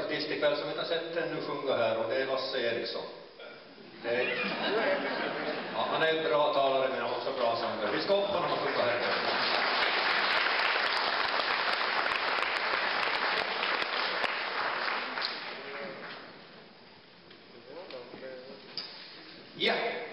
artist ikväll som inte har sett ännu sjunga här, och det är Lasse Eriksson. Ja, han är en bra talare, men han är också bra sångare. Vi ska upp honom och sjunga här. Ja!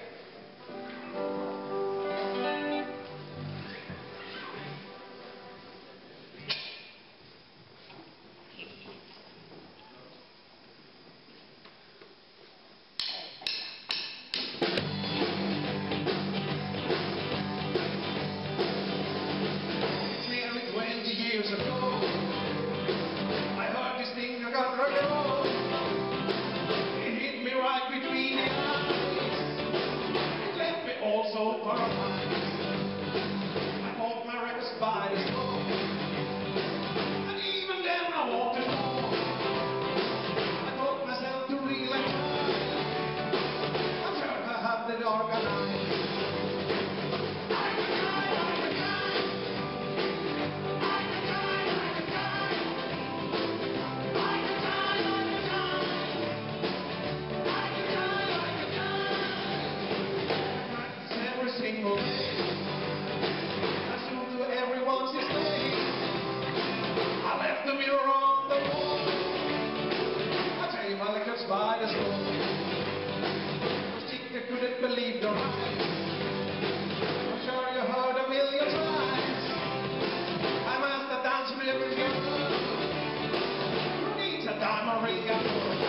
Years ago, I heard this thing I got rock and roll. It hit me right between the eyes. It left me all so paralyzed. I bought my records by the store, and even then I wanted more. I taught myself to realize I'm sure I have the organized. Single day, I soon to everyone's mistake. I left the mirror on the wall. I tell you my liquors by the store. The sticker couldn't believe their eyes. I'm sure you heard a million times. I must have danced with every girl who needs a diamond ring and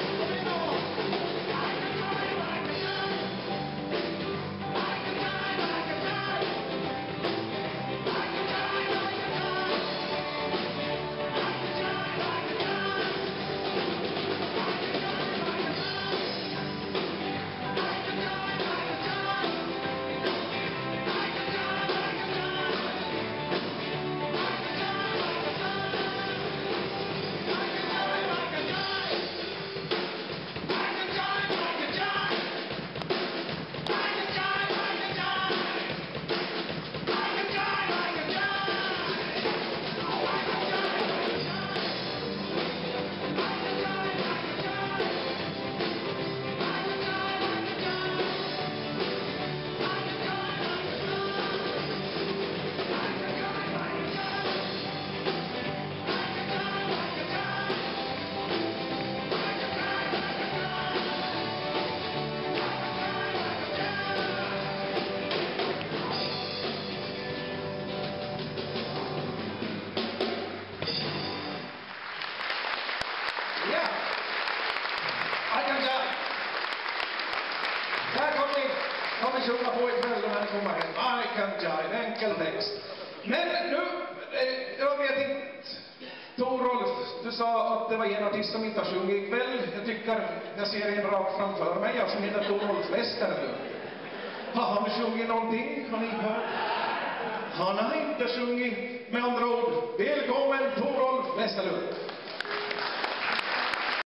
vi sjunga på ikväll när han kommer hem. I can jive, enkel text. Men nu, jag vet inte, Torolf, du sa att det var en artist som inte har sjungit ikväll. Jag tycker, jag ser en rakt framför mig, jag som heter Torolf Westerlund. Har han sjungit någonting? Har ni hört? Han har inte sjungit. Med andra ord, välkommen Torolf Westerlund.